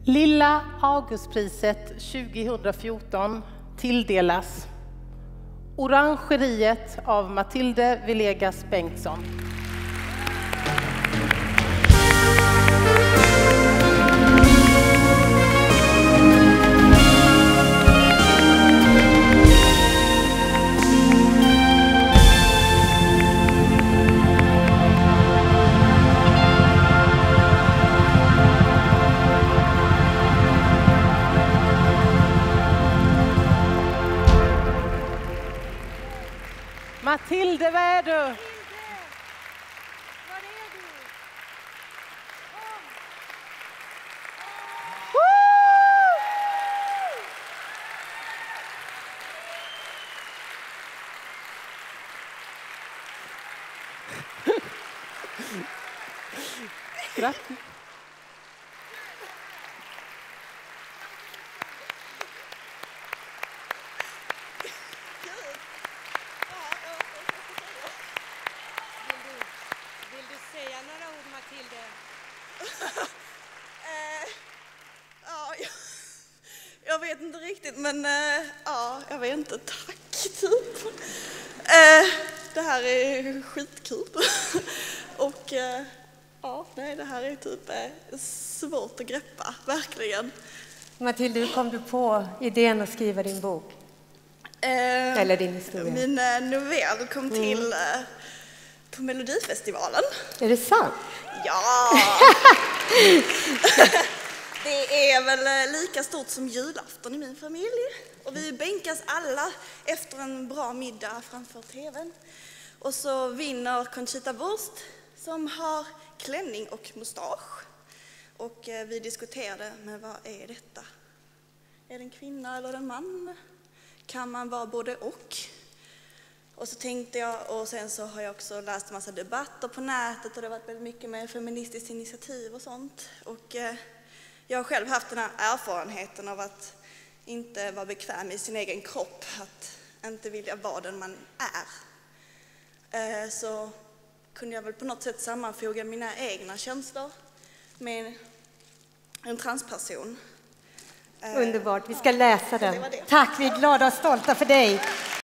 Lilla Augustpriset 2014 tilldelas Orangeriet av Matilde Villegas Bengtsson. Matilde, vad är du? Var är du? Grattis. Vill du säga några ord, Matilde? Jag vet inte riktigt, men jag vet inte. Tack, typ. Det här är skitkul. Och det här är typ svårt att greppa, verkligen. Matilde, hur kom du på idén att skriva din bok? Eller din historia? Min novell kom till på Melodifestivalen. Är det sant? Ja! Det är väl lika stort som julafton i min familj. Och vi bänkas alla efter en bra middag framför tvn. Och så vinner Conchita Wurst som har klänning och mustasch. Och vi diskuterade, men vad är detta? Är det en kvinna eller en man? Kan man vara både och? Och så tänkte jag, och sen så har jag också läst en massa debatter på nätet och det har varit väldigt mycket med feministiskt initiativ och sånt. Och jag har själv haft den här erfarenheten av att inte vara bekväm i sin egen kropp, att inte vilja vara den man är. Så kunde jag väl på något sätt sammanfoga mina egna känslor med en transperson. Underbart, vi ska läsa den. Det var det. Tack, vi är glada och stolta för dig.